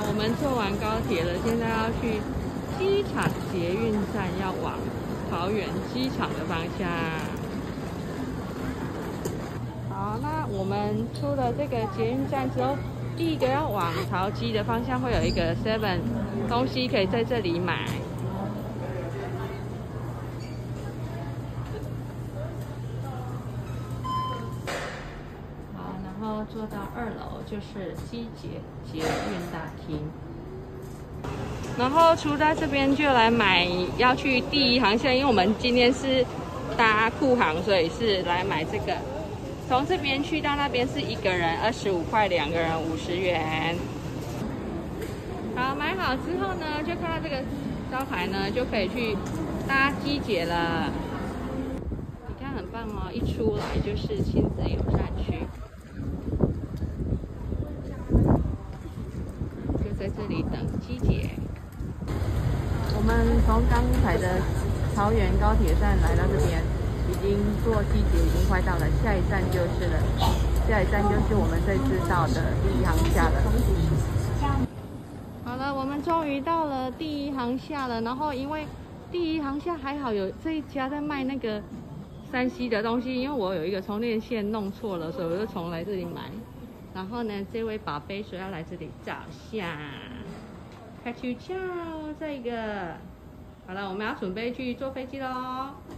我们坐完高铁了，现在要去机场捷运站，要往桃园机场的方向。好，那我们出了这个捷运站之后，第一个要往桃机的方向会有一个 Seven， 东西可以在这里买。好，然后坐到2楼就是机捷运大厅。然后出在这边就来买要去第一航线，因为我们今天是搭酷航，所以是来买这个。从这边去到那边是一个人25块，2个人50元。好，买好之后呢，就看到这个招牌呢，就可以去搭机捷了。你看很棒哦，一出来就是亲子友善区，就在这里等机捷。我们从刚才的桃园高铁站来到这边。已经坐机捷已经快到了，下一站就是了。下一站就是我们这次到的第一航厦了。好了，我们终于到了第一航厦了。然后因为第一航厦还好有这一家在卖那个3C 的东西，因为我有一个充电线弄错了，所以我就重来这里买。然后呢，这位宝贝说要来这里照相，开球跳这个。好了，我们要准备去坐飞机喽。